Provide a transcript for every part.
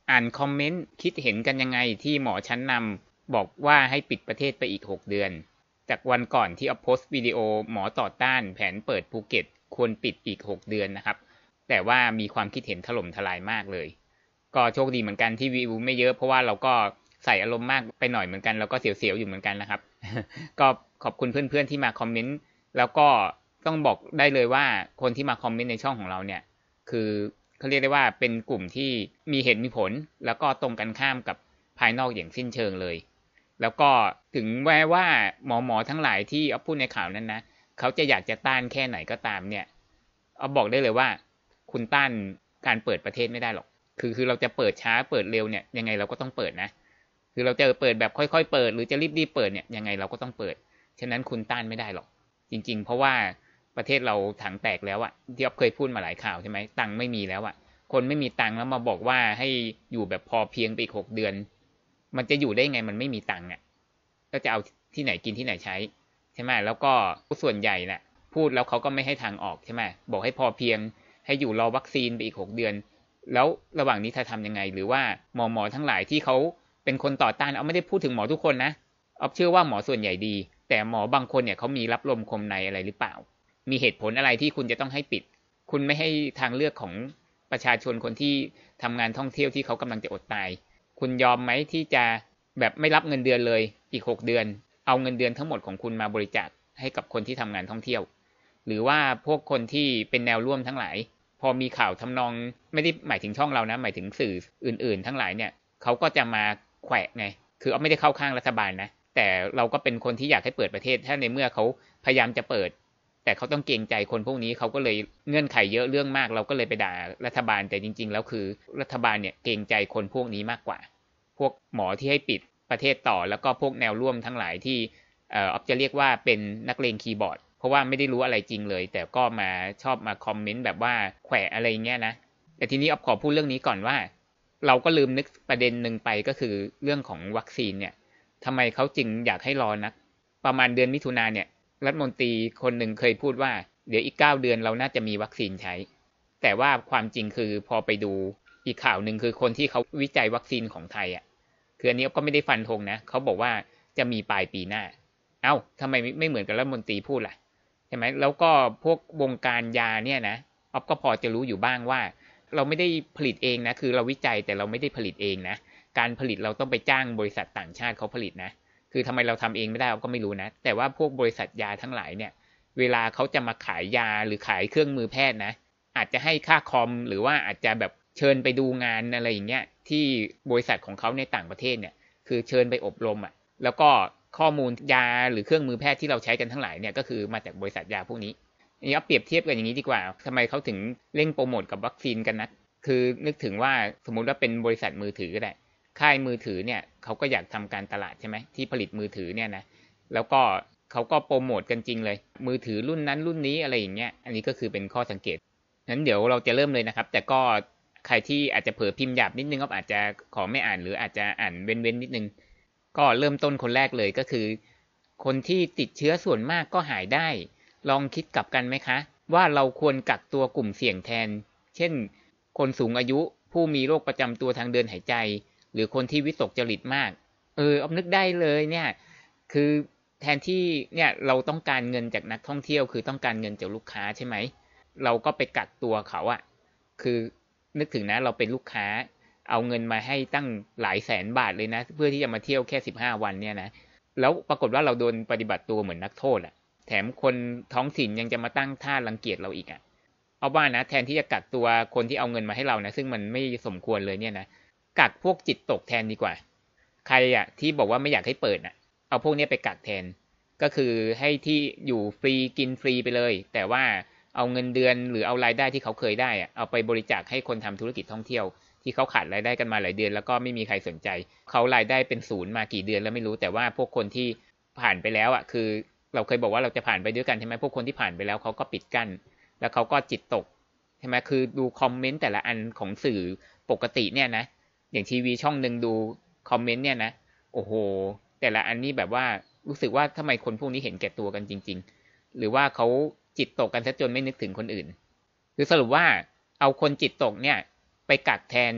อ่านคอมเมนต์คิดเห็นกันยังไงที่หมอชั้นนำบอกว่าให้ปิดประเทศไปอีก6 เดือนจากวันก่อนที่อัพโพสต์วิดีโอหมอต่อต้านแผนเปิดภูเก็ตควรปิดอีก6 เดือนนะครับแต่ว่ามีความคิดเห็นถล่มทลายมากเลยก็โชคดีเหมือนกันที่วิวไม่เยอะเพราะว่าเราก็ใส่อารมณ์มากไปหน่อยเหมือนกันแล้วก็เสียวๆอยู่เหมือนกันนะครับก็ขอบคุณเพื่อนๆที่มาคอมเมนต์แล้วก็ต้องบอกได้เลยว่าคนที่มาคอมเมนต์ในช่องของเราเนี่ยคือเขาเรียกได้ว่าเป็นกลุ่มที่มีเหตุมีผลแล้วก็ตรงกันข้ามกับภายนอกอย่างสิ้นเชิงเลยแล้วก็ถึงแม้ว่าหมอทั้งหลายที่เอาพูดในข่าวนั้นนะเขาจะอยากจะต้านแค่ไหนก็ตามเนี่ยเอาบอกได้เลยว่าคุณต้านการเปิดประเทศไม่ได้หรอกคือเราจะเปิดช้าเปิดเร็วเนี่ยยังไงเราก็ต้องเปิดนะคือเราจะเปิดแบบค่อยๆเปิดหรือจะรีบๆเปิดเนี่ยยังไงเราก็ต้องเปิดฉะนั้นคุณต้านไม่ได้หรอกจริงๆเพราะว่าประเทศเราถังแตกแล้วอะที่อ๊อฟเคยพูดมาหลายข่าวใช่ไหมตังค์ไม่มีแล้วอะคนไม่มีตังค์แล้วมาบอกว่าให้อยู่แบบพอเพียงไปอีก6 เดือนมันจะอยู่ได้ไงมันไม่มีตังค์อะก็จะเอาที่ไหนกินที่ไหนใช้ใช่ไหมแล้วก็ส่วนใหญ่น่ะพูดแล้วเขาก็ไม่ให้ทางออกใช่ไหมบอกให้พอเพียงให้อยู่รอวัคซีนไปอีก6 เดือนแล้วระหว่างนี้ทำยังไงหรือว่าหมอทั้งหลายที่เขาเป็นคนต่อต้านเอาไม่ได้พูดถึงหมอทุกคนนะเอาเชื่อว่าหมอส่วนใหญ่ดีแต่หมอบางคนเนี่ยเขามีรับลมคมในอะไรหรือเปล่ามีเหตุผลอะไรที่คุณจะต้องให้ปิดคุณไม่ให้ทางเลือกของประชาชนคนที่ทำงานท่องเที่ยวที่เขากำลังจะอดตายคุณยอมไหมที่จะแบบไม่รับเงินเดือนเลยอีก6 เดือนเอาเงินเดือนทั้งหมดของคุณมาบริจาคให้กับคนที่ทำงานท่องเที่ยวหรือว่าพวกคนที่เป็นแนวร่วมทั้งหลายพอมีข่าวทำนองไม่ได้หมายถึงช่องเรานะหมายถึงสื่ออื่นๆทั้งหลายเนี่ยเขาก็จะมาแขวะไงคือเอาไม่ได้เข้าข้างรัฐบาลนะแต่เราก็เป็นคนที่อยากให้เปิดประเทศถ้าในเมื่อเขาพยายามจะเปิดแต่เขาต้องเกรงใจคนพวกนี้เขาก็เลยเงื่อนไขเยอะเรื่องมากเราก็เลยไปด่ารัฐบาลแต่จริงๆแล้วคือรัฐบาลเนี่ยเกรงใจคนพวกนี้มากกว่าพวกหมอที่ให้ปิดประเทศต่อแล้วก็พวกแนวร่วมทั้งหลายที่อ๊อฟจะเรียกว่าเป็นนักเลงคีย์บอร์ดเพราะว่าไม่ได้รู้อะไรจริงเลยแต่ก็มาชอบมาคอมเมนต์แบบว่าแขวะอะไรเงี้ยนะแต่ทีนี้อ๊อฟขอพูดเรื่องนี้ก่อนว่าเราก็ลืมนึกประเด็นหนึ่งไปก็คือเรื่องของวัคซีนเนี่ยทำไมเขาจึงอยากให้รอนักประมาณเดือนมิถุนาเนี่ยรัฐมนตรีคนหนึ่งเคยพูดว่าเดี๋ยวอีก9 เดือนเราน่าจะมีวัคซีนใช้แต่ว่าความจริงคือพอไปดูอีกข่าวหนึ่งคือคนที่เขาวิจัยวัคซีนของไทยอ่ะคืออันนี้ก็ไม่ได้ฟันธงนะเขาบอกว่าจะมีปลายปีหน้าเอ้าทำไมไม่เหมือนกับรัฐมนตรีพูดล่ะใช่ไหมแล้วก็พวกวงการยาเนี่ยนะอ๊อฟก็พอจะรู้อยู่บ้างว่าเราไม่ได้ผลิตเองนะคือเราวิจัยแต่เราไม่ได้ผลิตเองนะการผลิตเราต้องไปจ้างบริษัทต่างชาติเขาผลิตนะคือทำไมเราทำเองไม่ได้เราก็ไม่รู้นะแต่ว่าพวกบริษัทยาทั้งหลายเนี่ยเวลาเขาจะมาขายยาหรือขายเครื่องมือแพทย์นะอาจจะให้ค่าคอมหรือว่าอาจจะแบบเชิญไปดูงานอะไรอย่างเงี้ยที่บริษัทของเขาในต่างประเทศเนี่ยคือเชิญไปอบรมอ่ะแล้วก็ข้อมูลยาหรือเครื่องมือแพทย์ที่เราใช้กันทั้งหลายเนี่ยก็คือมาจากบริษัทยาพวกนี้นี่เอาเปรียบเทียบกันอย่างนี้ดีกว่าทำไมเขาถึงเร่งโปรโมทกับวัคซีนกันนะคือนึกถึงว่าสมมุติว่าเป็นบริษัทมือถือก็ได้ค่ายมือถือเนี่ยเขาก็อยากทำการตลาดใช่ไหมที่ผลิตมือถือเนี่ยนะแล้วก็เขาก็โปรโมทกันจริงเลยมือถือรุ่นนั้นรุ่นนี้อะไรอย่างเงี้ยอันนี้ก็คือเป็นข้อสังเกตงั้นเดี๋ยวเราจะเริ่มเลยนะครับแต่ก็ใครที่อาจจะเผลอพิมพ์หยาบนิดนึงก็อาจจะขอไม่อ่านหรืออาจจะอ่านเว้นๆนิดนึงก็เริ่มต้นคนแรกเลยก็คือคนที่ติดเชื้อส่วนมากก็หายได้ลองคิดกลับกันไหมคะว่าเราควรกักตัวกลุ่มเสี่ยงแทนเช่นคนสูงอายุผู้มีโรคประจำตัวทางเดินหายใจหรือคนที่วิตกจริตมากเอานึกได้เลยเนี่ยคือแทนที่เนี่ยเราต้องการเงินจากนักท่องเที่ยวคือต้องการเงินจากลูกค้าใช่ไหมเราก็ไปกักตัวเขาอะคือนึกถึงนะเราเป็นลูกค้าเอาเงินมาให้ตั้งหลายแสนบาทเลยนะเพื่อที่จะมาเที่ยวแค่15 วันเนี่ยนะแล้วปรากฏว่าเราโดนปฏิบัติตัวเหมือนนักโทษอะแถมคนท้องถิ่นยังจะมาตั้งท่ารังเกียจเราอีกอะเอาว่านะแทนที่จะกักตัวคนที่เอาเงินมาให้เรานะซึ่งมันไม่สมควรเลยเนี่ยนะกักพวกจิตตกแทนดีกว่าใครอะที่บอกว่าไม่อยากให้เปิดอะเอาพวกนี้ไปกักแทนก็คือให้ที่อยู่ฟรีกินฟรีไปเลยแต่ว่าเอาเงินเดือนหรือเอารายได้ที่เขาเคยได้อะเอาไปบริจาคให้คนทำธุรกิจท่องเที่ยวที่เขาขาดรายได้กันมาหลายเดือนแล้วก็ไม่มีใครสนใจเขารายได้เป็นศูนย์มากี่เดือนแล้วไม่รู้แต่ว่าพวกคนที่ผ่านไปแล้วอ่ะคือเราเคยบอกว่าเราจะผ่านไปด้วยกันใช่ไหมพวกคนที่ผ่านไปแล้วเขาก็ปิดกั้นแล้วเขาก็จิตตกใช่ไหมคือดูคอมเมนต์แต่ละอันของสื่อปกติเนี่ยนะอย่างทีวีช่องหนึ่งดูคอมเมนต์เนี่ยนะโอ้โหแต่ละอันนี้แบบว่ารู้สึกว่าทำไมคนพวกนี้เห็นแก่ตัวกันจริงๆหรือว่าเขาจิตตกกันซะจนไม่นึกถึงคนอื่นคือสรุปว่าเอาคนจิตตกเนี่ยไปกักแทน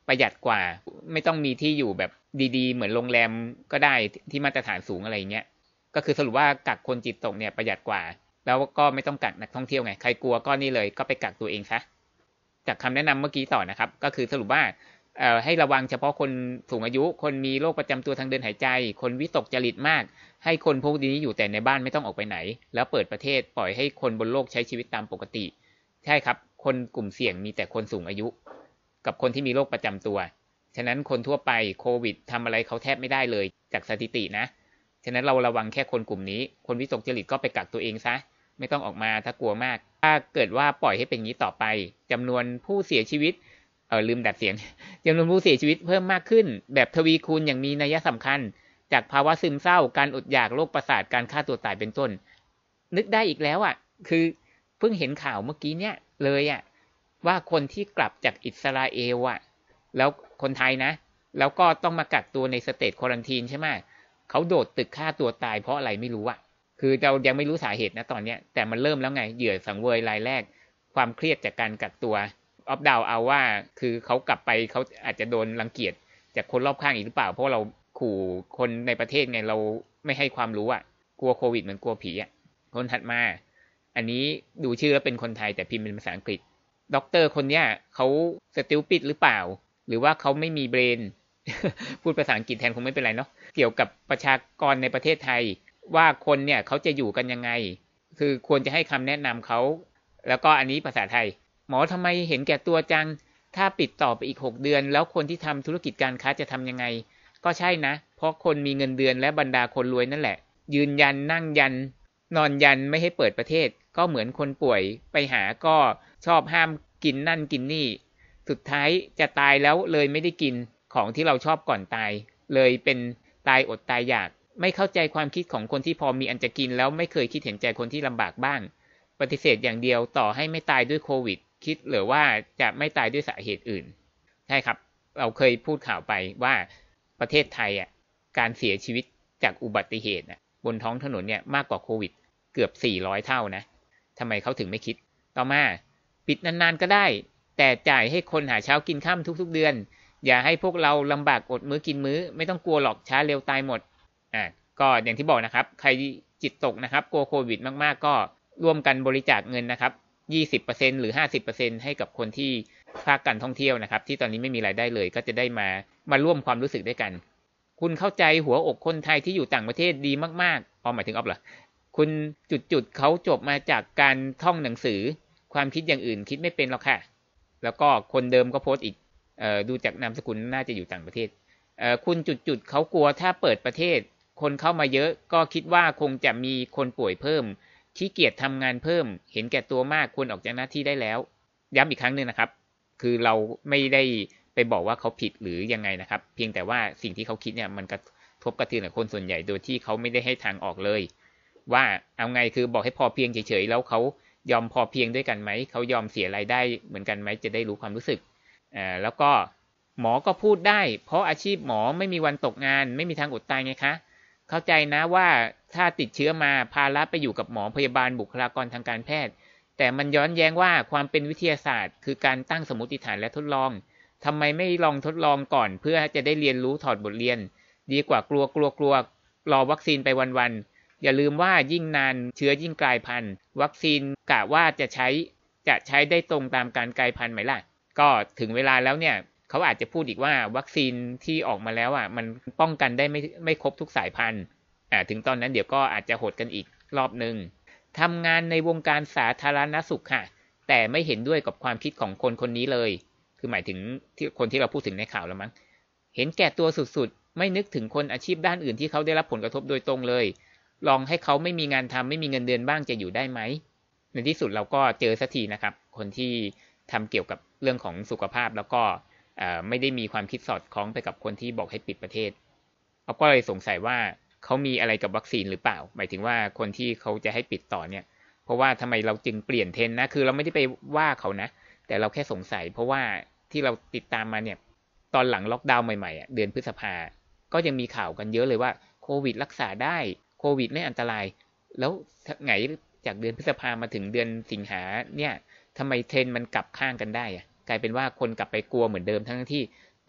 ประหยัดกว่าไม่ต้องมีที่อยู่แบบดีๆเหมือนโรงแรมก็ได้ที่มาตรฐานสูงอะไรเงี้ยก็คือสรุปว่ากักคนจิตตกเนี่ยประหยัดกว่าแล้วก็ไม่ต้องกักนักท่องเที่ยวไงใครกลัวก็นี่เลยก็ไปกักตัวเองซะจากคำแนะนำเมื่อกี้ต่อนะครับก็คือสรุปว่าให้ระวังเฉพาะคนสูงอายุคนมีโรคประจำตัวทางเดินหายใจคนวิตกจริตมากให้คนพวกนี้อยู่แต่ในบ้านไม่ต้องออกไปไหนแล้วเปิดประเทศปล่อยให้คนบนโลกใช้ชีวิตตามปกติใช่ครับคนกลุ่มเสี่ยงมีแต่คนสูงอายุกับคนที่มีโรคประจำตัวฉะนั้นคนทั่วไปโควิดทำอะไรเขาแทบไม่ได้เลยจากสถิตินะฉะนั้นเราระวังแค่คนกลุ่มนี้คนวิตกจริตก็ไปกักตัวเองซะไม่ต้องออกมาถ้ากลัวมากถ้าเกิดว่าปล่อยให้เป็นอย่างนี้ต่อไปจำนวนผู้เสียชีวิตลืมดัดเสียงจำนวนผู้เสียชีวิตเพิ่มมากขึ้นแบบทวีคูณอย่างมีนัยสำคัญจากภาวะซึมเศร้าการอดอยากโรคประสาทการฆ่าตัวตายเป็นต้นนึกได้อีกแล้วอ่ะคือเพิ่งเห็นข่าวเมื่อกี้เนี่ยเลยอ่ะว่าคนที่กลับจากอิสราเอลอ่ะแล้วคนไทยนะแล้วก็ต้องมากักตัวในสเตทควอรันทีนใช่ไหมเขาโดดตึกฆ่าตัวตายเพราะอะไรไม่รู้อ่ะคือเรายังไม่รู้สาเหตุนะตอนเนี้ยแต่มันเริ่มแล้วไงเหยื่อสังเวยรายแรกความเครียดจากการกักตัวออฟดาวเอาว่าคือเขากลับไปเขาอาจจะโดนรังเกียจจากคนรอบข้างอีกหรือเปล่าเพราะเราขู่คนในประเทศไงเราไม่ให้ความรู้อ่ะกลัวโควิดเหมือนกลัวผีอ่ะคนถัดมาอันนี้ดูชื่อแล้วเป็นคนไทยแต่พิมพ์เป็นภาษาอังกฤษด็อกเตอร์คนเนี้ยเขาสติลปิดหรือเปล่าหรือว่าเขาไม่มีเบรน พูดภาษาอังกฤษแทนคงไม่เป็นไรเนาะเกี่ยวกับประชากรในประเทศไทยว่าคนเนี่ยเขาจะอยู่กันยังไงคือควรจะให้คำแนะนำเขาแล้วก็อันนี้ภาษาไทยหมอทำไมเห็นแก่ตัวจังถ้าปิดต่อไปอีก6 เดือนแล้วคนที่ทำธุรกิจการค้าจะทำยังไงก็ใช่นะเพราะคนมีเงินเดือนและบรรดาคนรวยนั่นแหละยืนยันนั่งยันนอนยันไม่ให้เปิดประเทศก็เหมือนคนป่วยไปหาก็ชอบห้ามกินนั่นกินนี่สุดท้ายจะตายแล้วเลยไม่ได้กินของที่เราชอบก่อนตายเลยเป็นตายอดตายอยากไม่เข้าใจความคิดของคนที่พอมีอันจะกินแล้วไม่เคยคิดเห็นใจคนที่ลำบากบ้างปฏิเสธอย่างเดียวต่อให้ไม่ตายด้วยโควิดคิดหรือว่าจะไม่ตายด้วยสาเหตุอื่นใช่ครับเราเคยพูดข่าวไปว่าประเทศไทยการเสียชีวิตจากอุบัติเหตุบนท้องถนนเนี่ยมากกว่าโควิดเกือบ400เท่านะทำไมเขาถึงไม่คิดต่อมาปิดนานๆก็ได้แต่จ่ายให้คนหาเช้ากินค่ำทุกๆเดือนอย่าให้พวกเราลำบากอดมื้อกินมื้อไม่ต้องกลัวหรอกช้าเร็วตายหมดก็อย่างที่บอกนะครับใครจิตตกนะครับกลัวโควิดมากๆก็ร่วมกันบริจาคเงินนะครับ 20% หรือ 50% ให้กับคนที่ภาคการท่องเที่ยวนะครับที่ตอนนี้ไม่มีรายได้เลยก็จะได้มาร่วมความรู้สึกด้วยกันคุณเข้าใจหัวอกคนไทยที่อยู่ต่างประเทศดีมากๆหมายถึงอ๊อฟเหรอคุณจุดเขาจบมาจากการท่องหนังสือความคิดอย่างอื่นคิดไม่เป็นหรอกค่ะแล้วก็คนเดิมก็โพสต์อีกดูจากนามสกุลน่าจะอยู่ต่างประเทศคุณจุดเขากลัวถ้าเปิดประเทศคนเข้ามาเยอะก็คิดว่าคงจะมีคนป่วยเพิ่มขี้เกียจทำงานเพิ่มเห็นแก่ตัวมากควรออกจากหน้าที่ได้แล้วย้ำอีกครั้งนึงนะครับคือเราไม่ได้ไปบอกว่าเขาผิดหรือยังไงนะครับเพียงแต่ว่าสิ่งที่เขาคิดเนี่ยมันกระทบกระเทือนกับคนส่วนใหญ่โดยที่เขาไม่ได้ให้ทางออกเลยว่าเอาไงคือบอกให้พอเพียงเฉยๆแล้วเขายอมพอเพียงด้วยกันไหมเขายอมเสียรายได้เหมือนกันไหมจะได้รู้ความรู้สึกแล้วก็หมอก็พูดได้เพราะอาชีพหมอไม่มีวันตกงานไม่มีทางอดตายไงคะเข้าใจนะว่าถ้าติดเชื้อมาภาระไปอยู่กับหมอพยาบาลบุคลากรทางการแพทย์แต่มันย้อนแย้งว่าความเป็นวิทยาศาสตร์คือการตั้งสมมติฐานและทดลองทำไมไม่ลองทดลองก่อนเพื่อจะได้เรียนรู้ถอดบทเรียนดีกว่ากลัวรอวัคซีนไปวันๆอย่าลืมว่ายิ่งนานเชื้อยิ่งกลายพันธุ์วัคซีนกะว่าจะใช้ได้ตรงตามการกลายพันธุ์ไหมล่ะก็ถึงเวลาแล้วเนี่ยเขาอาจจะพูดอีกว่าวัคซีนที่ออกมาแล้วมันป้องกันได้ไม่ครบทุกสายพันธุ์ถึงตอนนั้นเดี๋ยวก็อาจจะโหดกันอีกรอบนึงทำงานในวงการสาธารณสุขค่ะแต่ไม่เห็นด้วยกับความคิดของคนนี้เลยคือหมายถึงที่คนที่เราพูดถึงในข่าวแล้วมั้งเห็นแก่ตัวสุดๆไม่นึกถึงคนอาชีพด้านอื่นที่เขาได้รับผลกระทบโดยตรงเลยลองให้เขาไม่มีงานทำไม่มีเงินเดือนบ้างจะอยู่ได้ไหมในที่สุดเราก็เจอสักทีนะครับคนที่ทำเกี่ยวกับเรื่องของสุขภาพแล้วก็ไม่ได้มีความคิดสอดคล้องไปกับคนที่บอกให้ปิดประเทศเราก็เลยสงสัยว่าเขามีอะไรกับวัคซีนหรือเปล่าหมายถึงว่าคนที่เขาจะให้ปิดต่อเนี่ยเพราะว่าทำไมเราจึงเปลี่ยนเทรนด์นะคือเราไม่ได้ไปว่าเขานะแต่เราแค่สงสัยเพราะว่าที่เราติดตามมาเนี่ยตอนหลังล็อกดาวน์ใหม่ๆเดือนพฤษภาก็ยังมีข่าวกันเยอะเลยว่าโควิดรักษาได้โควิดไม่อันตรายแล้วไงจากเดือนพฤษภามาถึงเดือนสิงหาเนี่ยทำไมเทรนด์มันกลับข้างกันได้กลายเป็นว่าคนกลับไปกลัวเหมือนเดิมทั้งที่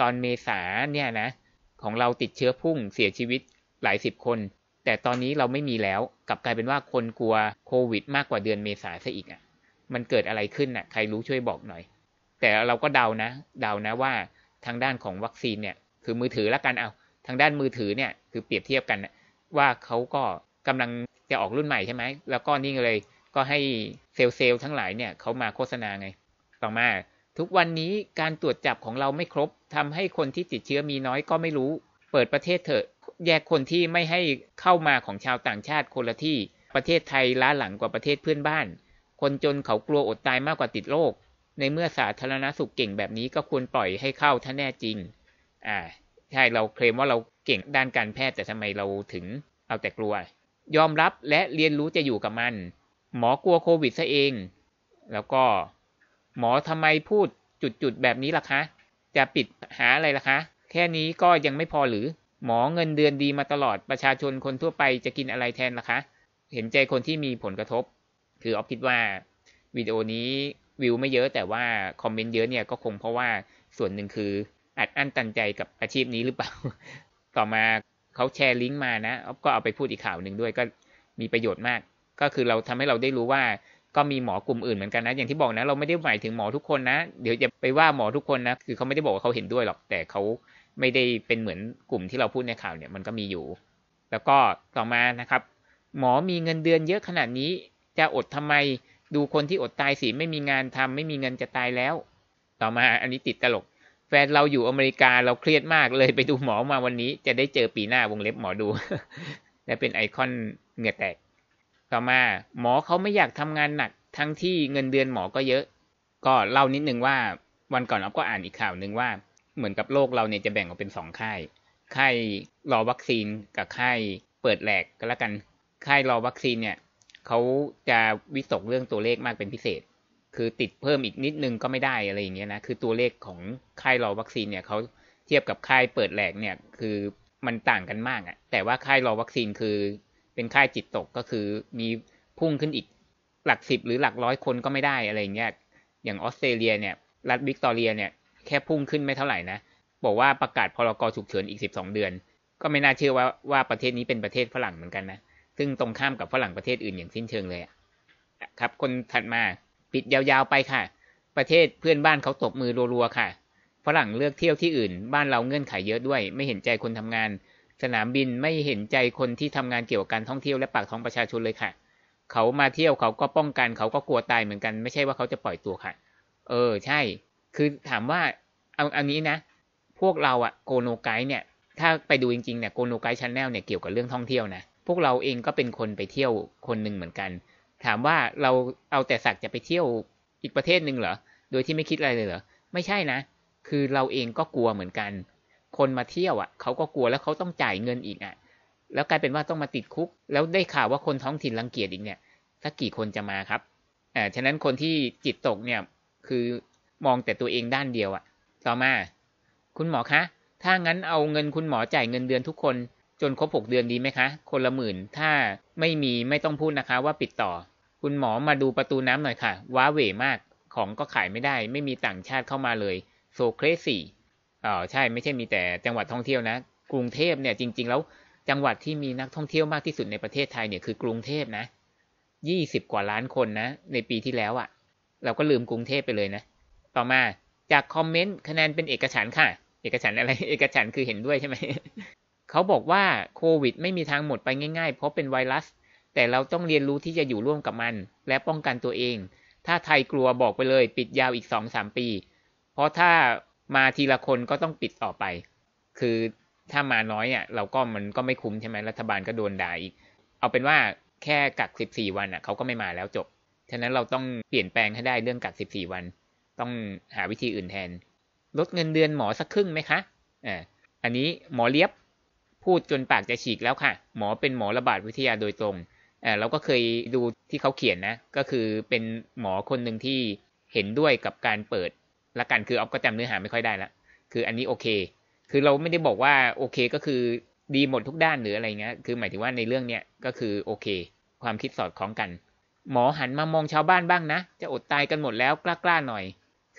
ตอนเมษาเนี่ยนะของเราติดเชื้อพุ่งเสียชีวิตหลายสิบคนแต่ตอนนี้เราไม่มีแล้วกลับกลายเป็นว่าคนกลัวโควิดมากกว่าเดือนเมษาซะอีกมันเกิดอะไรขึ้นใครรู้ช่วยบอกหน่อยแต่เราก็เดานะว่าทางด้านของวัคซีนเนี่ยคือมือถือละกันเอาทางด้านมือถือเนี่ยคือเปรียบเทียบกันว่าเขาก็กำลังจะออกรุ่นใหม่ใช่ไหมแล้วก็นี่เลยก็ให้เซลล์ทั้งหลายเนี่ยเขามาโฆษณาไงต่อมาทุกวันนี้การตรวจจับของเราไม่ครบทำให้คนที่ติดเชื้อมีน้อยก็ไม่รู้เปิดประเทศเถอะแยกคนที่ไม่ให้เข้ามาของชาวต่างชาติคนละที่ประเทศไทยล้าหลังกว่าประเทศเพื่อนบ้านคนจนเขากลัวอดตายมากกว่าติดโรคในเมื่อสาธารณสุขเก่งแบบนี้ก็ควรปล่อยให้เข้าถ้าแน่จริงใช่เราเคลมว่าเราเก่งด้านการแพทย์แต่ทำไมเราถึงเอาแต่กลัวยอมรับและเรียนรู้จะอยู่กับมันหมอกลัวโควิดซะเองแล้วก็หมอทำไมพูดจุดแบบนี้ล่ะคะจะปิดหาอะไรล่ะคะแค่นี้ก็ยังไม่พอหรือหมอเงินเดือนดีมาตลอดประชาชนคนทั่วไปจะกินอะไรแทนล่ะคะเห็นใจคนที่มีผลกระทบคือออฟคิดว่าวิดีโอนี้วิวไม่เยอะแต่ว่าคอมเมนต์เยอะเนี่ยก็คงเพราะว่าส่วนหนึ่งคืออัดอั้นตันใจกับอาชีพนี้หรือเปล่า ต่อมาเขาแชร์ลิงก์มานะก็เอาไปพูดอีกข่าวหนึ่งด้วยก็มีประโยชน์มากก็คือเราทำให้เราได้รู้ว่าก็มีหมอกลุ่มอื่นเหมือนกันนะอย่างที่บอกนะเราไม่ได้หมายถึงหมอทุกคนนะเดี๋ยวจะไปว่าหมอทุกคนนะคือเขาไม่ได้บอกว่าเขาเห็นด้วยหรอกแต่เขาไม่ได้เป็นเหมือนกลุ่มที่เราพูดในข่าวเนี่ยมันก็มีอยู่แล้วก็ต่อมานะครับหมอมีเงินเดือนเยอะขนาดนี้จะอดทำไมดูคนที่อดตายสิไม่มีงานทำไม่มีเงินจะตายแล้วต่อมาอันนี้ติดตลกแฟนเราอยู่อเมริกาเราเครียดมากเลยไปดูหมอมาวันนี้จะได้เจอปีหน้าวงเล็บหมอดู และเป็นไอคอนเหงื่อแตกต่อมาหมอเขาไม่อยากทำงานหนักทั้งที่เงินเดือนหมอก็เยอะก็เล่านิดนึงว่าวันก่อนเราก็อ่านอีกข่าวนึงว่าเหมือนกับโลกเราเนี่ยจะแบ่งออกเป็น2ค่ายรอวัคซีนกับค่ายเปิดแหลกก็แล้วกันค่ายรอวัคซีนเนี่ยเขาจะวิตกเรื่องตัวเลขมากเป็นพิเศษคือติดเพิ่มอีกนิดนึงก็ไม่ได้อะไรอย่างเงี้ยนะคือตัวเลขของค่ายรอวัคซีนเนี่ยเขาเทียบกับค่ายเปิดแหลกเนี่ยคือมันต่างกันมากแต่ว่าค่ายรอวัคซีนคือเป็นค่ายจิตตกก็คือมีพุ่งขึ้นอีกหลัก10หรือหลัก100คนก็ไม่ได้อะไรอย่างเงี้ยอย่างออสเตรเลียเนี่ยรัฐวิกตอเรียเนี่ยแค่พุ่งขึ้นไม่เท่าไหร่นะบอกว่าประกาศพรกฉุกเฉินอีก12เดือนก็ไม่น่าเชื่อว่าประเทศนี้เป็นประเทศฝรั่งเหมือนกันนะซึ่งตรงข้ามกับฝรั่งประเทศอื่นอย่างสิ้นเชิงเลยครับคนถัดมาปิดยาวๆไปค่ะประเทศเพื่อนบ้านเขาตบมือรัวๆค่ะฝรั่งเลือกเที่ยวที่อื่นบ้านเราเงื่อนไขเยอะด้วยไม่เห็นใจคนทำงานสนามบินไม่เห็นใจคนที่ทำงานเกี่ยวกับการท่องเที่ยวและปากท้องประชาชนเลยค่ะเขามาเที่ยวเขาก็ป้องกันเขาก็กลัวตายเหมือนกันไม่ใช่ว่าเขาจะปล่อยตัวค่ะใช่คือถามว่าเอานี้นะพวกเราโกโนไกด์เนี่ยถ้าไปดูจริงๆเนี่ยโกโนไกด์ชาแนลเนี่ยเกี่ยวกับเรื่องท่องเที่ยวนะพวกเราเองก็เป็นคนไปเที่ยวคนหนึ่งเหมือนกันถามว่าเราเอาแต่สักจะไปเที่ยวอีกประเทศหนึ่งเหรอโดยที่ไม่คิดอะไรเลยเหรอไม่ใช่นะคือเราเองก็กลัวเหมือนกันคนมาเที่ยวเขาก็กลัวแล้วเขาต้องจ่ายเงินอีกแล้วกลายเป็นว่าต้องมาติดคุกแล้วได้ข่าวว่าคนท้องถิ่นรังเกียจอีกเนี่ยสักกี่คนจะมาครับฉะนั้นคนที่จิตตกเนี่ยคือมองแต่ตัวเองด้านเดียวต่อมาคุณหมอคะถ้างั้นเอาเงินคุณหมอจ่ายเงินเดือนทุกคนจนครบ6เดือนดีไหมคะคนละ10,000ถ้าไม่มีไม่ต้องพูดนะคะว่าปิดต่อคุณหมอมาดูประตูน้ำหน่อยค่ะว้าเหวมากของก็ขายไม่ได้ไม่มีต่างชาติเข้ามาเลยโซเครซี่ใช่ไม่ใช่มีแต่จังหวัดท่องเที่ยวนะกรุงเทพเนี่ยจริงๆแล้วจังหวัดที่มีนักท่องเที่ยวมากที่สุดในประเทศไทยเนี่ยคือกรุงเทพนะ20กว่าล้านคนนะในปีที่แล้วเราก็ลืมกรุงเทพไปเลยนะต่อมาจากคอมเมนต์คะแนนเป็นเอกฉันท์ค่ะเอกฉันท์อะไรเอกฉันท์คือเห็นด้วยใช่ไหม เขาบอกว่าโควิดไม่มีทางหมดไปง่ายๆเพราะเป็นไวรัสแต่เราต้องเรียนรู้ที่จะอยู่ร่วมกับมันและป้องกันตัวเองถ้าไทยกลัวบอกไปเลยปิดยาวอีก 2-3 ปีเพราะถ้ามาทีละคนก็ต้องปิดต่อไปคือถ้ามาน้อยเราก็มันก็ไม่คุ้มใช่ไหมรัฐบาลก็โดนด่าอีกเอาเป็นว่าแค่กัก14วันเขาก็ไม่มาแล้วจบฉะนั้นเราต้องเปลี่ยนแปลงให้ได้เรื่องกัก14วันต้องหาวิธีอื่นแทนลดเงินเดือนหมอสักครึ่งไหมคะอันนี้หมอเลียบพูดจนปากจะฉีกแล้วค่ะหมอเป็นหมอระบาดวิทยาโดยตรงเราก็เคยดูที่เขาเขียนนะก็คือเป็นหมอคนหนึ่งที่เห็นด้วยกับการเปิดละกันคือออฟก็จำเนื้อหาไม่ค่อยได้ละคืออันนี้โอเคคือเราไม่ได้บอกว่าโอเคก็คือดีหมดทุกด้านหรืออะไรเงี้ยคือหมายถึงว่าในเรื่องเนี้ยก็คือโอเคความคิดสอดคล้องกันหมอหันมามองชาวบ้านบ้างนะจะอดตายกันหมดแล้วกล้าๆหน่อยค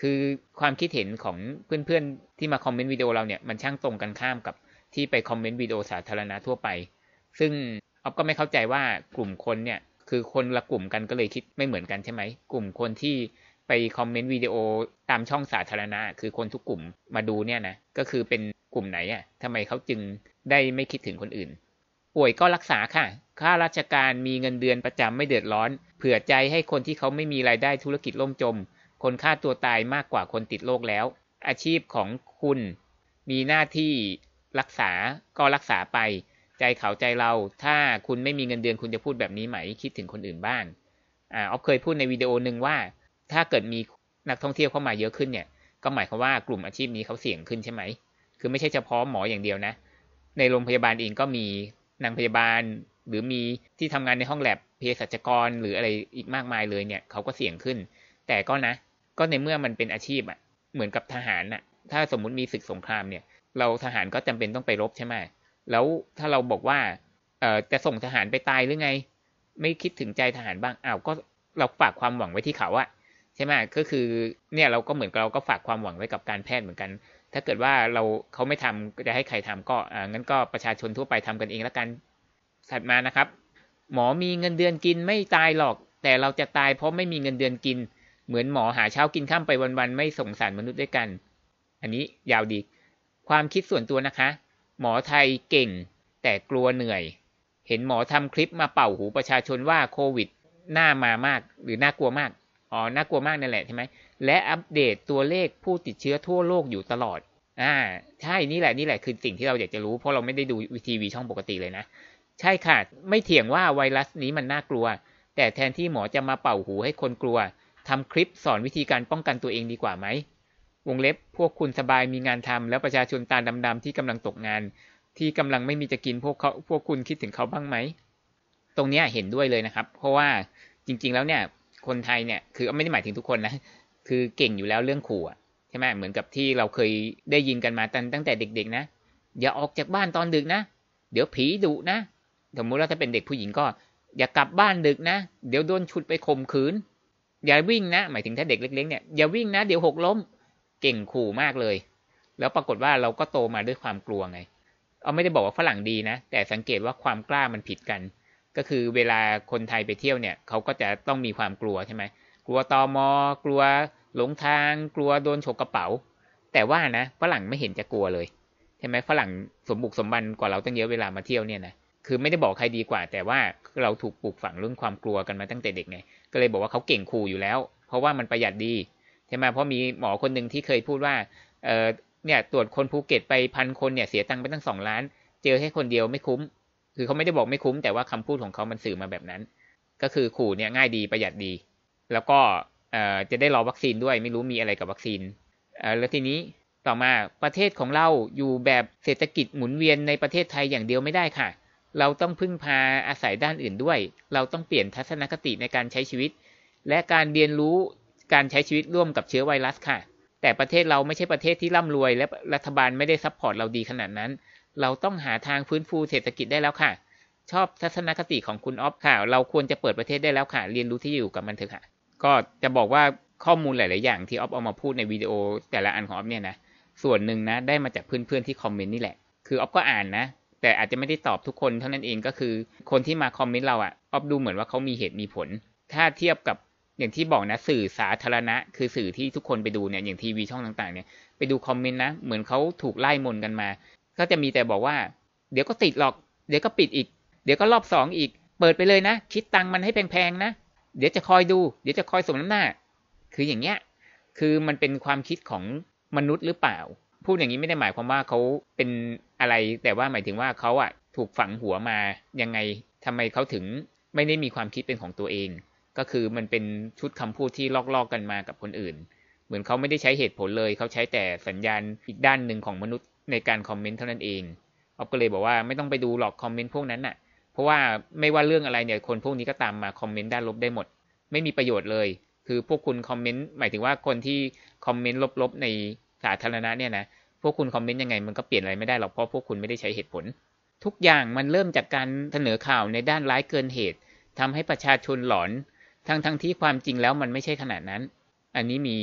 คือความคิดเห็นของเพื่อนๆที่มาคอมเมนต์วิดีโอเราเนี่ยมันช่างตรงกันข้ามกับที่ไปคอมเมนต์วิดีโอสาธารณะทั่วไปซึ่งอ๊อฟก็ไม่เข้าใจว่ากลุ่มคนเนี่ยคือคนละกลุ่มกันก็เลยคิดไม่เหมือนกันใช่ไหมกลุ่มคนที่ไปคอมเมนต์วิดีโอตามช่องสาธารณะคือคนทุกกลุ่มมาดูเนี่ยนะก็คือเป็นกลุ่มไหนอ่ะทำไมเขาจึงได้ไม่คิดถึงคนอื่นป่วยก็รักษาค่ะข้าราชการมีเงินเดือนประจำไม่เดือดร้อนเผื่อใจให้คนที่เขาไม่มีรายได้ธุรกิจล่มจมคนฆ่าตัวตายมากกว่าคนติดโรคแล้วอาชีพของคุณมีหน้าที่รักษาก็รักษาไปใจเขาใจเราถ้าคุณไม่มีเงินเดือนคุณจะพูดแบบนี้ไหมคิดถึงคนอื่นบ้างอ๊อฟเคยพูดในวิดีโอนึงว่าถ้าเกิดมีนักท่องเที่ยวเข้ามาเยอะขึ้นเนี่ยก็หมายความว่ากลุ่มอาชีพนี้เขาเสี่ยงขึ้นใช่ไหมคือไม่ใช่เฉพาะหมออย่างเดียวนะในโรงพยาบาลเองก็มีนางพยาบาลหรือมีที่ทำงานในห้องแลบเภสัชกรหรืออะไรอีกมากมายเลยเนี่ยเขาก็เสี่ยงขึ้นแต่ก็นะก็ในเมื่อมันเป็นอาชีพอ่ะเหมือนกับทหารน่ะถ้าสมมุติมีศึกสงครามเนี่ยเราทหารก็จำเป็นต้องไปรบใช่ไหมแล้วถ้าเราบอกว่าจะส่งทหารไปตายหรือไงไม่คิดถึงใจทหารบ้างก็เราฝากความหวังไว้ที่เขาอะใช่ไหมก็คือเนี่ยเราก็เหมือนเราก็ฝากความหวังไว้กับการแพทย์เหมือนกันถ้าเกิดว่าเขาไม่ทำจะให้ใครทำก็งั้นก็ประชาชนทั่วไปทำกันเองแล้วกันถัดมานะครับหมอมีเงินเดือนกินไม่ตายหรอกแต่เราจะตายเพราะไม่มีเงินเดือนกินเหมือนหมอหาเช้ากินค่ำไปวันๆไม่สงสารมนุษย์ด้วยกันอันนี้ยาวดีความคิดส่วนตัวนะคะหมอไทยเก่งแต่กลัวเหนื่อยเห็นหมอทำคลิปมาเป่าหูประชาชนว่าโควิดน่ามามากหรือน่ากลัวมากน่ากลัวมากนั่นแหละใช่ไหมและอัปเดตตัวเลขผู้ติดเชื้อทั่วโลกอยู่ตลอดใช่นี่แหละคือสิ่งที่เราอยากจะรู้เพราะเราไม่ได้ดูทีวีช่องปกติเลยนะใช่ค่ะไม่เถียงว่าไวรัสนี้มันน่ากลัวแต่แทนที่หมอจะมาเป่าหูให้คนกลัวทำคลิปสอนวิธีการป้องกันตัวเองดีกว่าไหมวงเล็บพวกคุณสบายมีงานทำแล้วประชาชนตาดำๆที่กำลังตกงานที่กำลังไม่มีจะกินพวกคุณคิดถึงเขาบ้างไหมตรงนี้เห็นด้วยเลยนะครับเพราะว่าจริงๆแล้วเนี่ยคนไทยเนี่ยคือไม่ได้หมายถึงทุกคนนะคือเก่งอยู่แล้วเรื่องขู่ใช่ไหมเหมือนกับที่เราเคยได้ยินกันมาตั้งแต่เด็กๆนะอย่าออกจากบ้านตอนดึกนะเดี๋ยวผีดุนะสมมติว่าถ้าเป็นเด็กผู้หญิงก็อย่ากลับบ้านดึกนะเดี๋ยวโดนฉุดไปข่มขืนอย่าวิ่งนะหมายถึงถ้าเด็กเล็กๆเนี่ยอย่าวิ่งนะเดี๋ยวหกล้มเก่งขู่มากเลยแล้วปรากฏว่าเราก็โตมาด้วยความกลัวไงไม่ได้บอกว่าฝรั่งดีนะแต่สังเกตว่าความกล้ามันผิดกันก็คือเวลาคนไทยไปเที่ยวเนี่ยเขาก็จะต้องมีความกลัวใช่ไหมกลัวตม.กลัวหลงทางกลัวโดนฉกกระเป๋าแต่ว่านะฝรั่งไม่เห็นจะกลัวเลยใช่ไหมฝรั่งสมบุกสมบันกว่าเราตั้งเยอะเวลามาเที่ยวเนี่ยนะคือไม่ได้บอกใครดีกว่าแต่ว่าเราถูกปลูกฝังเรื่องความกลัวกันมาตั้งแต่เด็กไงก็เลยบอกว่าเขาเก่งขู่อยู่แล้วเพราะว่ามันประหยัดดีใช่ไหมเพราะมีหมอคนหนึ่งที่เคยพูดว่าเนี่ยตรวจคนภูเก็ตไป1,000 คนเนี่ยเสียตังค์ไปตั้ง2 ล้านเจอแค่คนเดียวไม่คุ้มคือเขาไม่ได้บอกไม่คุ้มแต่ว่าคำพูดของเขามันสื่อมาแบบนั้นก็คือขู่เนี่ยง่ายดีประหยัดดีแล้วก็จะได้รอวัคซีนด้วยไม่รู้มีอะไรกับวัคซีนแล้วทีนี้ต่อมาประเทศของเราอยู่แบบเศรษฐกิจหมุนเวียนในประเทศไทยอย่างเดียวไม่ได้ค่ะเราต้องพึ่งพาอาศัยด้านอื่นด้วยเราต้องเปลี่ยนทัศนคติในการใช้ชีวิตและการเรียนรู้การใช้ชีวิตร่วมกับเชื้อไวรัสค่ะแต่ประเทศเราไม่ใช่ประเทศที่ร่ำรวยและรัฐบาลไม่ได้ซัพพอร์ตเราดีขนาดนั้นเราต้องหาทางฟื้นฟูเศรษฐกิจได้แล้วค่ะชอบทัศนคติของคุณออฟค่ะเราควรจะเปิดประเทศได้แล้วค่ะเรียนรู้ที่อยู่กับมันเถอะค่ะก็จะบอกว่าข้อมูลหลายๆอย่างที่ออฟเอามาพูดในวิดีโอแต่ละอันของออฟเนี่ยนะส่วนหนึ่งนะได้มาจากเพื่อนๆที่คอมเมนต์นี่แหละคือออฟก็อ่านนะแต่อาจจะไม่ได้ตอบทุกคนเท่านั้นเองก็คือคนที่มาคอมเมนต์เราออฟดูเหมือนว่าเขามีเหตุมีผลถ้าเทียบกับอย่างที่บอกนะสื่อสาธารณะคือสื่อที่ทุกคนไปดูเนี่ยอย่างทีวีช่องต่างๆเนี่ยไปดูคอมเมนต์นะเหมือนเขาถูกไล่มนกันมาก็จะมีแต่บอกว่าเดี๋ยวก็ติดหรอกเดี๋ยวก็ปิดอีกเดี๋ยวก็รอบ2อีกเปิดไปเลยนะคิดตังค์มันให้แพงๆนะเดี๋ยวจะคอยดูเดี๋ยวจะคอยสมน้ำหน้าคืออย่างเงี้ยคือมันเป็นความคิดของมนุษย์หรือเปล่าพูดอย่างนี้ไม่ได้หมายความว่าเขาเป็นอะไรแต่ว่าหมายถึงว่าเขาถูกฝังหัวมายังไงทำไมเขาถึงไม่ได้มีความคิดเป็นของตัวเองก็คือมันเป็นชุดคำพูดที่ลอกๆกันมากับคนอื่นเหมือนเขาไม่ได้ใช้เหตุผลเลยเขาใช้แต่สัญญาณอีกด้านหนึ่งของมนุษย์ในการคอมเมนต์เท่านั้นเองออฟก็เลยบอกว่าไม่ต้องไปดูหรอกคอมเมนต์พวกนั้นน่ะเพราะว่าไม่ว่าเรื่องอะไรเนี่ยคนพวกนี้ก็ตามมาคอมเมนต์ด้านลบได้หมดไม่มีประโยชน์เลยคือพวกคุณคอมเมนต์หมายถึงว่าคนที่คอมเมนต์ลบๆในสาธารณะเนี่ยนะพวกคุณคอมเมนต์ยังไงมันก็เปลี่ยนอะไรไม่ได้หรอกเพราะพวกคุณไม่ได้ใช้เหตุผลทุกอย่างมันเริ่มจากการเสนอข่าวในด้านร้ายเกินเหตุทำให้ประชาชนหลอนทั้งที่ความจริงแล้วมันไม่ใช่ขนาดนั้นอันนี้มี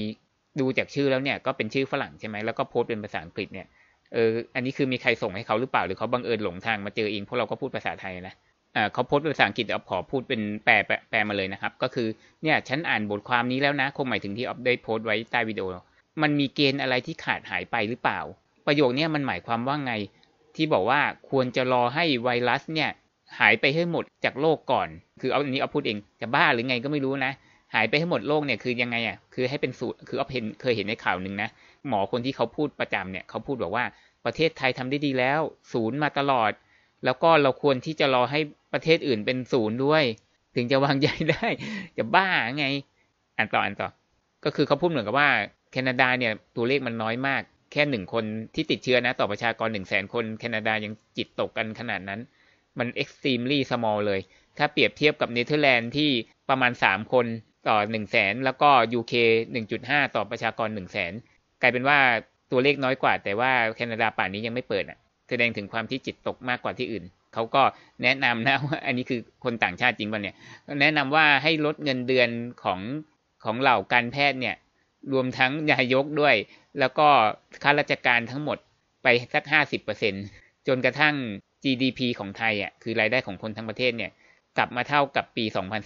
ดูจากชื่อแล้วเนี่ยก็เป็นชื่อฝรั่งใช่ไหมแล้วก็โพสต์เป็นภาษาอังกฤษเนี่ยอันนี้คือมีใครส่งให้เขาหรือเปล่าหรือเขาบังเอิญหลงทางมาเจอเองเพราะเราก็พูดภาษาไทยนะเขาโพสต์เป็นภาษาอังกฤษออฟขอพูดเป็นแปลมาเลยนะครับก็คือเนี่ยฉันอ่านบทความนี้แล้วนะคงหมายถึงที่ออฟได้โพสต์ไว้ใต้วิดีโอมันมีเกณฑ์อะไรที่ขาดหายไปหรือเปล่าประโยคนี้มันหมายความว่าไงที่บอกว่าควรจะรอให้ไวรัสเนี่ยหายไปให้หมดจากโลกก่อนคือเอาอันนี้เอาพูดเองจะบ้าหรือไงก็ไม่รู้นะหายไปให้หมดโลกเนี่ยคือยังไงอ่ะคือให้เป็นศูนย์คือเอาเคยเห็นในข่าวหนึ่งนะหมอคนที่เขาพูดประจำเนี่ยเขาพูดบอกว่าประเทศไทยทำได้ดีแล้วศูนย์มาตลอดแล้วก็เราควรที่จะรอให้ประเทศอื่นเป็นศูนย์ด้วยถึงจะวางใจได้จะบ้าไงอ่านต่อก็คือเขาพูดเหมือนกับว่าแคนาดาเนี่ยตัวเลขมันน้อยมากแค่1 คนที่ติดเชื้อนะต่อประชากร 100,000 คนแคนาดายังจิตตกกันขนาดนั้นมัน extremely small เลยถ้าเปรียบเทียบกับเนเธอร์แลนด์ที่ประมาณ3 คนต่อ 100,000 แล้วก็ UK 1.5 ต่อประชากร 100,000 กลายเป็นว่าตัวเลขน้อยกว่าแต่ว่าแคนาดาป่านนี้ยังไม่เปิดอ่ะแสดงถึงความที่จิตตกมากกว่าที่อื่นเขาก็แนะนำนะว่าอันนี้คือคนต่างชาติจริงป่ะเนี่ยแนะนำว่าให้ลดเงินเดือนของเหล่าการแพทย์เนี่ยรวมทั้งนายกด้วยแล้วก็ข้าราชการทั้งหมดไปสัก 50% จนกระทั่ง GDP ของไทยอ่ะคือรายได้ของคนทั้งประเทศเนี่ยกลับมาเท่ากับปี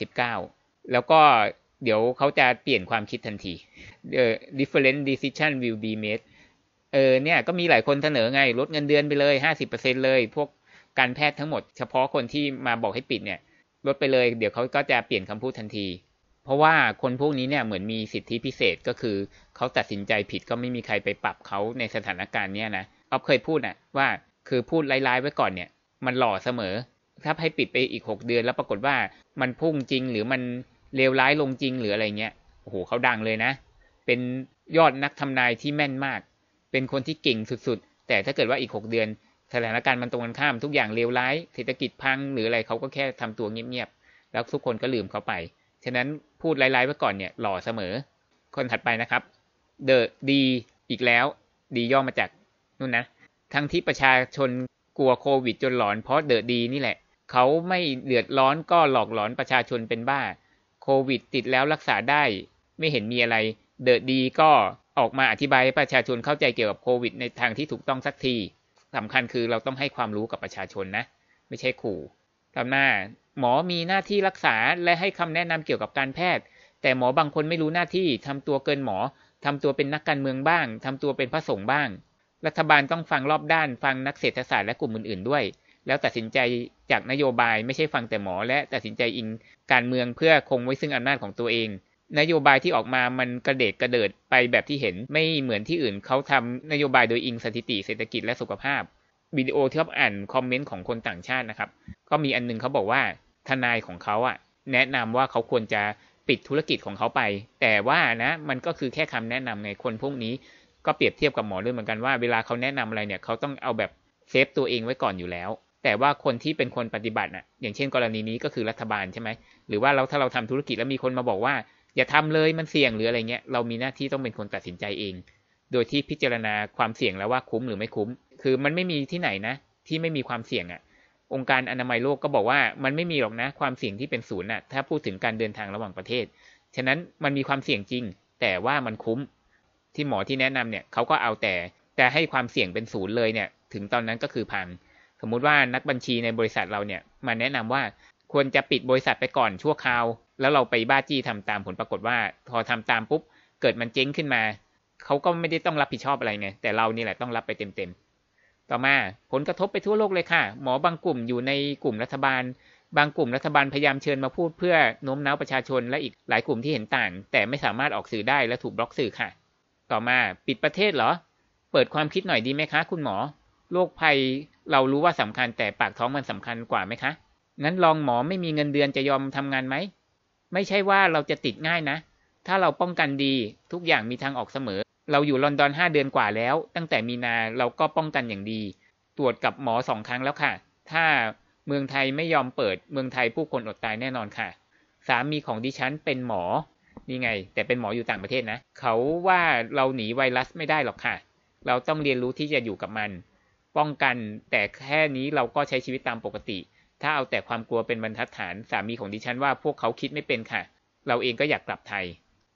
2019 แล้วก็เดี๋ยวเขาจะเปลี่ยนความคิดทันที different decision will be made เนี่ยก็มีหลายคนเสนอไงลดเงินเดือนไปเลย 50% เลยพวกการแพทย์ทั้งหมดเฉพาะคนที่มาบอกให้ปิดเนี่ยลดไปเลยเดี๋ยวเขาก็จะเปลี่ยนคำพูดทันทีเพราะว่าคนพวกนี้เนี่ยเหมือนมีสิทธิพิเศษก็คือเขาตัดสินใจผิดก็ไม่มีใครไปปรับเขาในสถานการณ์เนี้ยนะอ๊อฟเคยพูดนะว่าคือพูดร้ายๆไว้ก่อนเนี่ยมันหล่อเสมอถ้าให้ปิดไปอีก6 เดือนแล้วปรากฏว่ามันพุ่งจริงหรือมันเลวร้ายลงจริงหรืออะไรเงี้ยโอ้โหเขาดังเลยนะเป็นยอดนักทำนายที่แม่นมากเป็นคนที่เก่งสุดๆแต่ถ้าเกิดว่าอีก6 เดือนสถานการณ์มันตรงกันข้ามทุกอย่างเลวร้ายเศรษฐกิจพังหรืออะไรเขาก็แค่ทำตัวเงียบๆแล้วทุกคนก็ลืมเขาไปฉะนั้นพูดร้ายๆไว้ก่อนเนี่ยหล่อเสมอคนถัดไปนะครับ The ดีอีกแล้วดีย่อมาจากนู่นนะทั้งที่ประชาชนกลัวโควิดจนหลอนเพราะเดอะดีนี่แหละเขาไม่เดือดร้อนก็หลอกหลอนประชาชนเป็นบ้าโควิดติดแล้วรักษาได้ไม่เห็นมีอะไรเดอะดีก็ออกมาอธิบายให้ประชาชนเข้าใจเกี่ยวกับโควิดในทางที่ถูกต้องสักทีสำคัญคือเราต้องให้ความรู้กับประชาชนนะไม่ใช่ขู่ตามหน้าหมอมีหน้าที่รักษาและให้คำแนะนำเกี่ยวกับการแพทย์แต่หมอบางคนไม่รู้หน้าที่ทำตัวเกินหมอทำตัวเป็นนักการเมืองบ้างทำตัวเป็นพระสงฆ์บ้างรัฐบาลต้องฟังรอบด้านฟังนักเศรษฐศาสตร์และกลุ่มอื่นๆด้วยแล้วตัดสินใจจากนโยบายไม่ใช่ฟังแต่หมอและตัดสินใจอิงการเมืองเพื่อคงไว้ซึ่งอำนาจของตัวเองนโยบายที่ออกมามันกระเดกกระเดิดไปแบบที่เห็นไม่เหมือนที่อื่นเขาทำนโยบายโดยอิงสถิติเศรษฐกิจและสุขภาพวิดีโอที่เขาอ่านคอมเมนต์ของคนต่างชาตินะครับก็มีอันนึงเขาบอกว่าทนายของเขาแนะนำว่าเขาควรจะปิดธุรกิจของเขาไปแต่ว่านะมันก็คือแค่คำแนะนำไงคนพวกนี้ก็เปรียบเทียบกับหมอด้วยเหมือนกันว่าเวลาเขาแนะนำอะไรเนี่ยเขาต้องเอาแบบเซฟตัวเองไว้ก่อนอยู่แล้วแต่ว่าคนที่เป็นคนปฏิบัติอย่างเช่นกรณีนี้ก็คือรัฐบาลใช่ไหมหรือว่าถ้าเราทำธุรกิจแล้วมีคนมาบอกว่าอย่าทำเลยมันเสี่ยงหรืออะไรเงี้ยเรามีหน้าที่ต้องเป็นคนตัดสินใจเองโดยที่พิจารณาความเสี่ยงแล้วว่าคุ้มหรือไม่คุ้มคือมันไม่มีที่ไหนนะที่ไม่มีความเสี่ยงองค์การอนามัยโลกก็บอกว่ามันไม่มีหรอกนะความเสี่ยงที่เป็นศูนย์ถ้าพูดถึงการเดินทางระหว่างประเทศฉะนั้นมันมีความเสี่ยงจริงแต่ว่ามันคุ้มที่หมอที่แนะนำเนี่ยเขาก็เอาแต่ให้ความเสี่ยงเป็นศูนย์เลยเนี่ยถึงตอนนั้นก็คือพังสมมุติว่านักบัญชีในบริษัทเราเนี่ยมาแนะนำว่าควรจะปิดบริษัทไปก่อนชั่วคราวแล้วเราไปบ้าจี้ทำตามผลปรากฏว่าพอทำตามปุ๊บเกิดมันเจ๊งขึ้นมาเขาก็ไม่ได้ต้องรับผิดชอบอะไรไงแต่เรานี่แหละต้องรับไปเต็มๆต่อมาผลกระทบไปทั่วโลกเลยค่ะหมอบางกลุ่มอยู่ในกลุ่มรัฐบาลบางกลุ่มรัฐบาลพยายามเชิญมาพูดเพื่อโน้มน้าวประชาชนและอีกหลายกลุ่มที่เห็นต่างแต่ไม่สามารถออกสื่อได้และถูกบล็อกสื่อค่ะต่อมาปิดประเทศเหรอเปิดความคิดหน่อยดีไหมคะคุณหมอโรคภัยเรารู้ว่าสำคัญแต่ปากท้องมันสำคัญกว่าไหมคะงั้นลองหมอไม่มีเงินเดือนจะยอมทำงานไหมไม่ใช่ว่าเราจะติดง่ายนะถ้าเราป้องกันดีทุกอย่างมีทางออกเสมอเราอยู่ลอนดอน5 เดือนกว่าแล้วตั้งแต่มีนาเราก็ป้องกันอย่างดีตรวจกับหมอ2 ครั้งแล้วค่ะถ้าเมืองไทยไม่ยอมเปิดเมืองไทยผู้คนอดตายแน่นอนค่ะสามีของดิฉันเป็นหมอนี่ไงแต่เป็นหมออยู่ต่างประเทศนะเขาว่าเราหนีไวรัสไม่ได้หรอกค่ะเราต้องเรียนรู้ที่จะอยู่กับมันป้องกันแต่แค่นี้เราก็ใช้ชีวิตตามปกติถ้าเอาแต่ความกลัวเป็นบรรทัดฐานสามีของดิฉันว่าพวกเขาคิดไม่เป็นค่ะเราเองก็อยากกลับไทย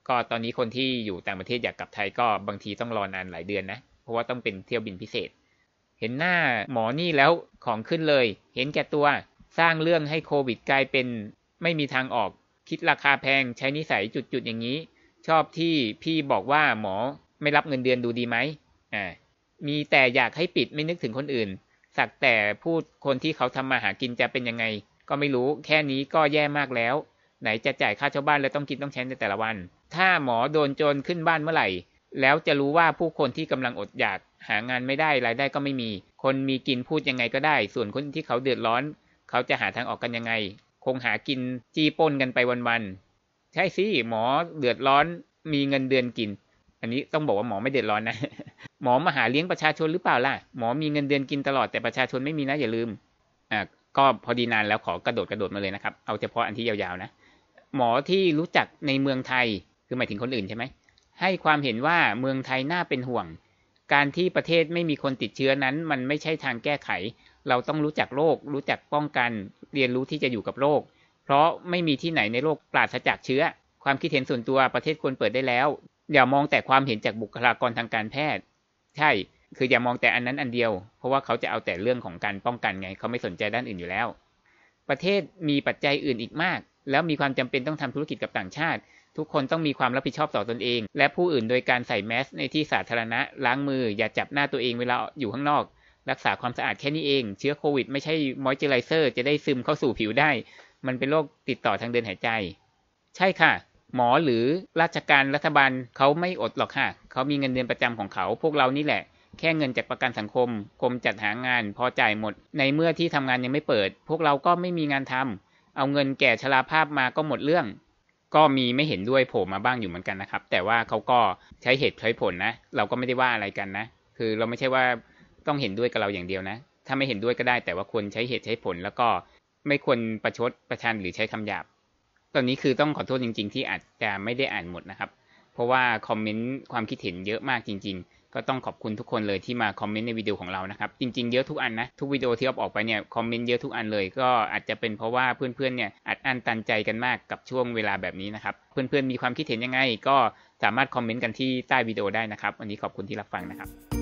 ก็ตอนนี้คนที่อยู่ต่างประเทศอยากกลับไทยก็บางทีต้องรอนานหลายเดือนนะเพราะว่าต้องเป็นเที่ยวบินพิเศษเห็นหน้าหมอนี่แล้วของขึ้นเลยเห็นแก่ตัวสร้างเรื่องให้โควิดกลายเป็นไม่มีทางออกคิดราคาแพงใช้นิสัยจุดๆอย่างนี้ชอบที่พี่บอกว่าหมอไม่รับเงินเดือนดูดีไหมมีแต่อยากให้ปิดไม่นึกถึงคนอื่นสักแต่พูดคนที่เขาทำมาหากินจะเป็นยังไงก็ไม่รู้แค่นี้ก็แย่มากแล้วไหนจะจ่ายค่าเช่าบ้านแล้วต้องกินต้องใช้ในแต่ละวันถ้าหมอโดนโจรขึ้นบ้านเมื่อไหร่แล้วจะรู้ว่าผู้คนที่กำลังอดอยากหางานไม่ได้รายได้ก็ไม่มีคนมีกินพูดยังไงก็ได้ส่วนคนที่เขาเดือดร้อนเขาจะหาทางออกกันยังไงคงหากินจี้ปล้นกันไปวันๆใช่สิหมอเดือดร้อนมีเงินเดือนกินอันนี้ต้องบอกว่าหมอไม่เดือดร้อนนะ หมอมาหาเลี้ยงประชาชนหรือเปล่าล่ะหมอมีเงินเดือนกินตลอดแต่ประชาชนไม่มีนะอย่าลืมก็พอดีนานแล้วขอกระโดดมาเลยนะครับเอาเฉพาะอันที่ยาวๆนะหมอที่รู้จักในเมืองไทยคือหมายถึงคนอื่นใช่ไหมให้ความเห็นว่าเมืองไทยน่าเป็นห่วงการที่ประเทศไม่มีคนติดเชื้อนั้นมันไม่ใช่ทางแก้ไขเราต้องรู้จักโรครู้จักป้องกันเรียนรู้ที่จะอยู่กับโรคเพราะไม่มีที่ไหนในโลกปราศจากเชื้อความคิดเห็นส่วนตัวประเทศควรเปิดได้แล้วอย่ามองแต่ความเห็นจากบุคลากรทางการแพทย์ใช่คืออย่ามองแต่อันนั้นอันเดียวเพราะว่าเขาจะเอาแต่เรื่องของการป้องกันไงเขาไม่สนใจด้านอื่นอยู่แล้วประเทศมีปัจจัยอื่นอีกมากแล้วมีความจำเป็นต้องทำธุรกิจกับต่างชาติทุกคนต้องมีความรับผิดชอบต่อตนเองและผู้อื่นโดยการใส่แมสในที่สาธารณะล้างมืออย่าจับหน้าตัวเองเวลาอยู่ข้างนอกรักษาความสะอาดแค่นี้เองเชื้อโควิดไม่ใช่มอยเจอไรเซอร์จะได้ซึมเข้าสู่ผิวได้มันเป็นโรคติดต่อทางเดินหายใจใช่ค่ะหมอหรือราชการรัฐบาลเขาไม่อดหรอกค่ะเขามีเงินเดือนประจำของเขาพวกเรานี่แหละแค่เงินจากประกันสังคมกรมจัดหางานพอจ่ายหมดในเมื่อที่ทำงานยังไม่เปิดพวกเราก็ไม่มีงานทำเอาเงินแก่ชราภาพมาก็หมดเรื่องก็มีไม่เห็นด้วยโผล่มาบ้างอยู่เหมือนกันนะครับแต่ว่าเขาก็ใช้เหตุใช้ผลนะเราก็ไม่ได้ว่าอะไรกันนะคือเราไม่ใช่ว่าต้องเห็นด้วยกับเราอย่างเดียวนะถ้าไม่เห็นด้วยก็ได้แต่ว่าควรใช้เหตุใช้ผลแล้วก็ไม่ควรประชดประชันหรือใช้คำหยาบตอนนี้คือต้องขอโทษจริงๆที่อาจจะไม่ได้อ่านหมดนะครับเพราะว่าคอมเมนต์ความคิดเห็นเยอะมากจริงๆก็ต้องขอบคุณทุกคนเลยที่มาคอมเมนต์ในวิดีโอของเรานะครับจริงๆเยอะทุกอันนะทุกวิดีโอที่ออกไปเนี่ยคอมเมนต์เยอะทุกอันเลยก็อาจจะเป็นเพราะว่าเพื่อนๆเนี่ยอัดอั้นตันใจกันมากกับช่วงเวลาแบบนี้นะครับเพื่อนๆมีความคิดเห็นยังไงก็สามารถคอมเมนต์กันที่ใต้วิดีโอได้นะครับวันนี้ขอบคุณที่รับฟังนะครับ